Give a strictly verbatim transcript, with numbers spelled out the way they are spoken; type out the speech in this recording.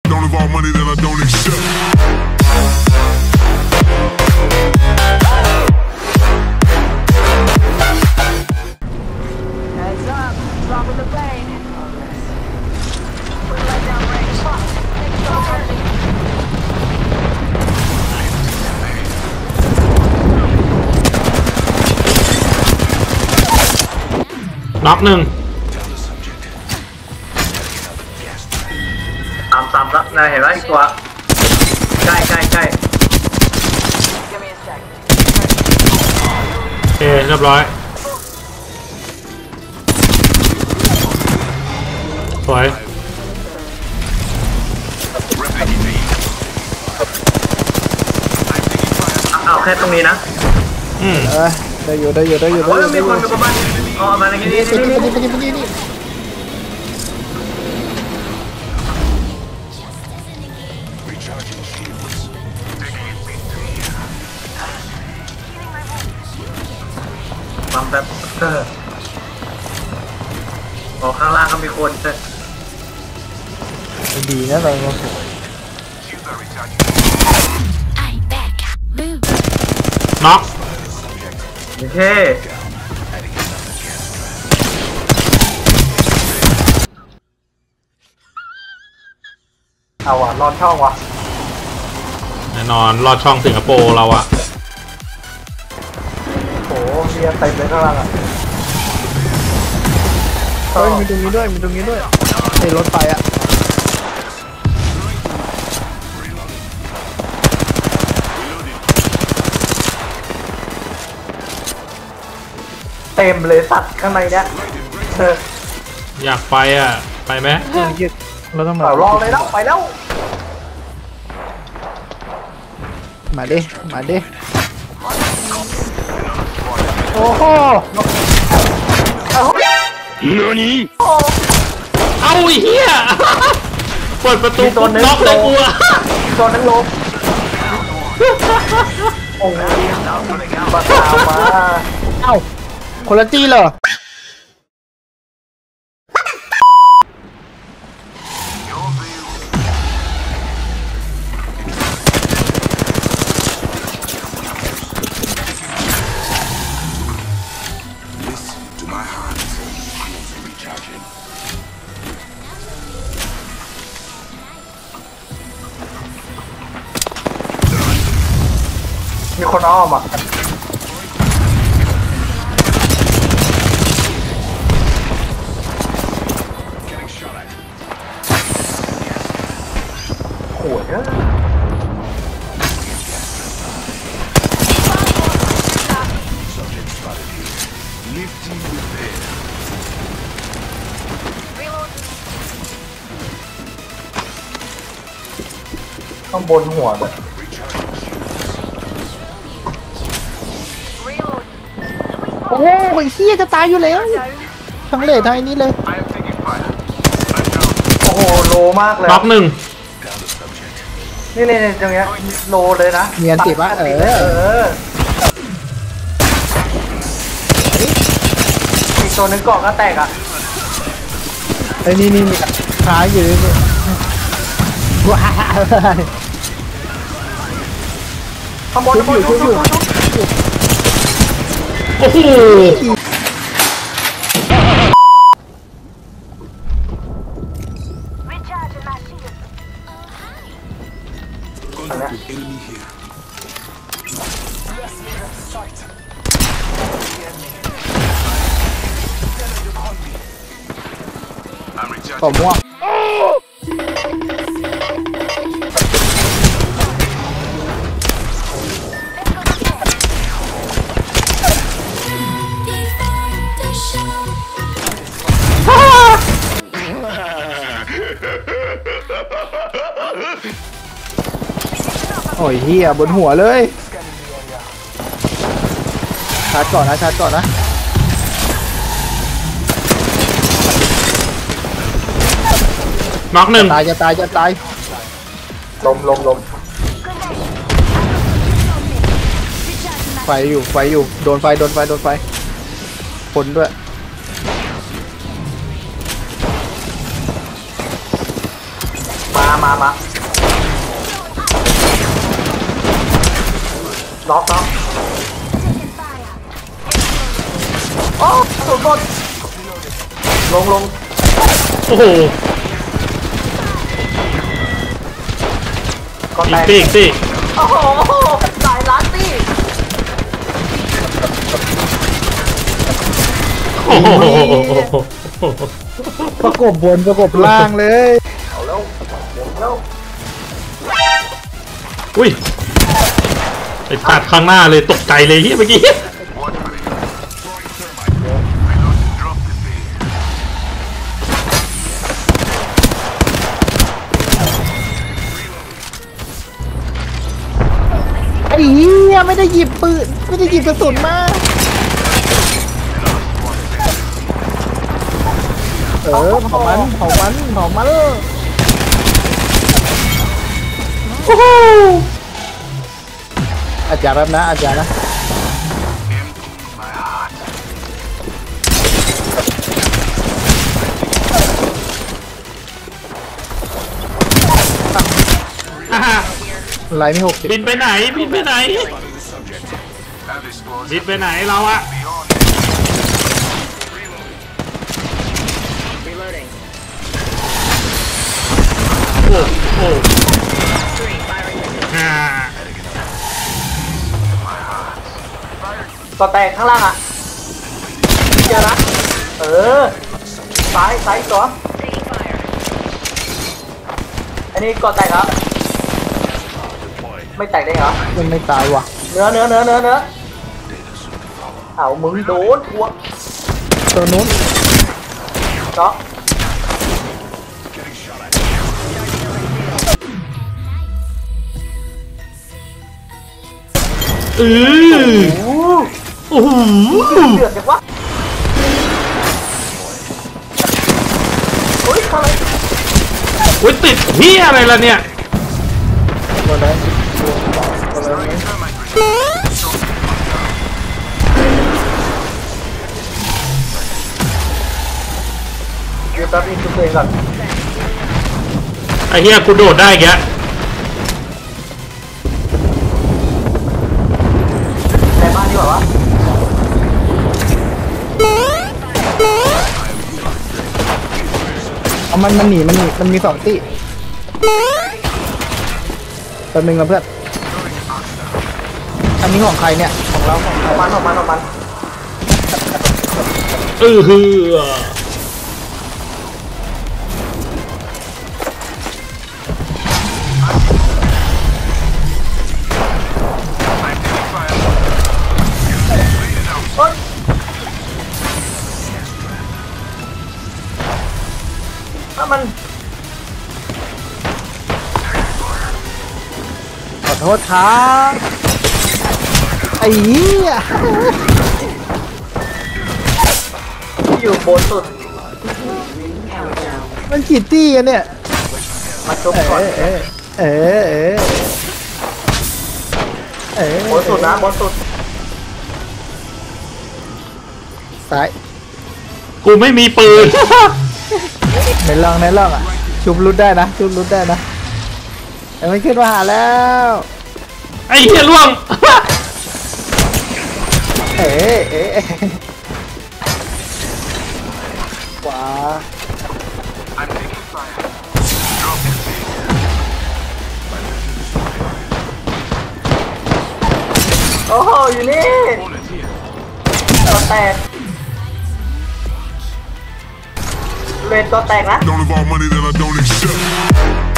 don't involve money that I don't accept. Heads up, dropping the plane. We're let down range. Things go early. น็อกหนึ่งตามตามแล้วนายเห็นไหมอีกตัวใกล้ใกล้ใกล้ Give me a sec. โอเคเรียบร้อยสวยเอาแค่ตรงนี้นะอืมเออได้อยู่ได้อยู่ได้อยู่ได้โอ้ยอยู่มีคนมีคนมาอ๋อมาอย่างนี้นี่ไปนี่นี่นี่ไปนี่ไปนี่นี่ปั๊มแบบเอออ๋อข้างล่างก็มีคนเออดีนะเราน็อกโอเค เอาว่ะรอดช่องว่ะแน่นอนลอดช่องสิงคโปร์เราอะโอ้โหเรียเต็มเลยข้างล่างอ่ะเฮ้ยมีตรงนี้ด้วยมีตรงนี้ด้วยไอ้รถไฟอ่ะเต็มเลยสัตว์ข้างในเนี้ยเอออยากไปอะไปไหมเราต้องมาเอารอเลยแล้วไปแล้วมาดิมาดิโอ้โหเอาไอ้เหี้ยเปิดประตูปุ๊บน็อกเลยกูอะตัวนั้นลงโอ้ยมาตามมาเอ้าคนละจี้เหรอมีคนอ้อมอ่ะโอ้ยเอ้ยข้างบนหัวเลยโอ้โหไอ้เหี้ยจะตายอยู่แล้วทั้งเลททั้งไอ้นี้เลยโอ้โหโลมากเลยน็อกหนึ่งนี่นี่นี่ตรงเนี้ยโลเลยนะเมียนติดวะเออเอออีกตัวนึงเกาะก็แตกอ่ะไอ้นี่นี่นี่ขาอยู่นี่ว้าวข้างบนข้างบนชุบอยู่โอ้โห Recharging my shield. Enemy here. ต่อม่วงโอ้ยเฮียบนหัวเลยชาร์จก่อนนะชาร์จก่อนนะน็อกหนึ่งตายจะตายจะตายลมลมลมไฟอยู่ไฟอยู่โดนไฟโดนไฟโดนไฟคนด้วยมามามาล็อกล็อกโอ้สุดบนลงลงโอ้โหก็อีแตกกสิอีกสิโอ้โหสายล้านตี้โอ้โหประกบบนประกบล่างเลยเอาแล้วเร็วอุ้ยไอ้ตัดข้างหน้าเลยตกใจเลยเฮียเมื่อกี้ไอ้เหี้ยไม่ได้หยิบปืนไม่ได้หยิบกระสุนมาเออเผามันเผามันเผามันโอ้โหอาจารย์รับนะอาจารย์นะไลน์ไม่หกสิบบินไปไหนบินไปไหนบินไปไหนเราอะโอ้โอ้ฮ่าก็แตกข้างล่างอ่ะเจอนะเออซ้ายซ้ายตัวอันนี้ก็แตกครับไม่แตกได้เหรอยังไม่ตายว่ะเนื้อเนื้อเนื้อเนื้อเนื้อเอามึงโดนหัวตัวนู้นเจาะเออโอ้โอ้โหเดือดจังวะเฮ้ยทำไมโอ้ยติดเฮียอะไรล่ะเนี่ยตัวไหนตัวไหนเดี๋ยวแป๊บนึงชุบตัวเองก่อนไอ้เฮียกูโดดได้แกในบ้านดีกว่าวะเอามันมันหนีมันหนีมันมีสองตีตัวหนึ่งแล้วเพื่อนอันนี้ของใครเนี่ยของเราของใครออกมันออกมันออกมันเออฮือเฮ้ยถ้ามันขอโทษครับไอ้เหี้ยอยู่บนสุดมันขีดตี้กันเนี่ยมาชุบเอก่อนอเออเออเออเออบนสุดนะบนสุดซ้ายกูไม่มีปืนในร่องในร่องอ่ะชุบรุดได้นะชุบรุดได้นะแต่มันขึ้นมาหาแล้วไอ้เฮียล่วงเอ๋เอ๋ขวาโอ้โหอยู่นี่ตัวแตกเลนตัวแตกนะ Don't involve money that I don't accept.